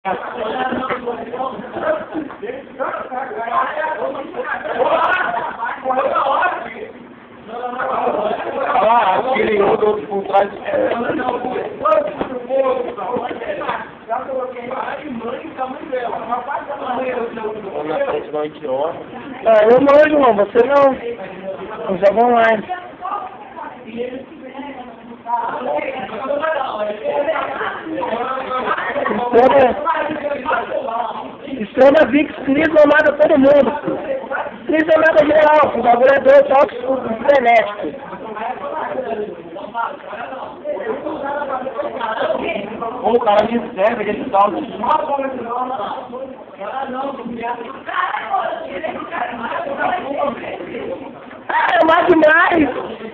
Ah, aquele outro por trás. Ah, eu manjo, irmão, você não. Eu jogo online. Estrela Vix, Cris, mata todo mundo. Cris mata geral, o bagulho é dois toques frenéticos. Como o cara me serve, ele dá o Ah, eu mato mais!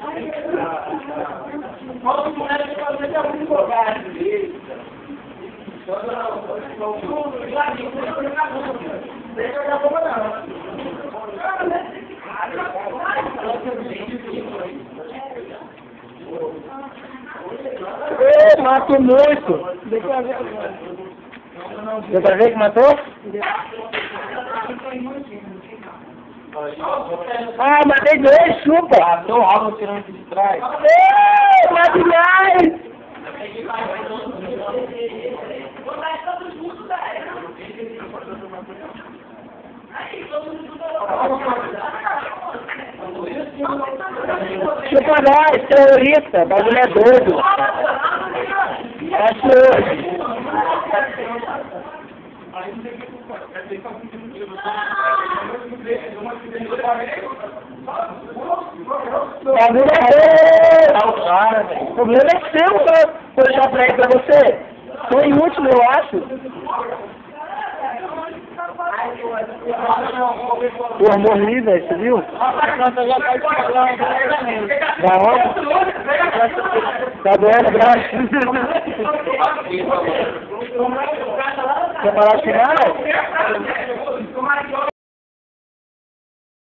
Eu mato muito! Deu pra ver agora. Deu pra ver que matou? Ah, matei dois, chupa! Matou o rabo tirando de trás. Ei, mate mais! Chupa nós, terrorista, o bagulho é doido. Acho hoje. O bagulho é doido. O problema é seu, vou deixar pra ele pra você. Foi último, eu acho. Pô, morri, velho, você viu? Da onde? Tá doendo o braço? Quer parar de filmar, velho?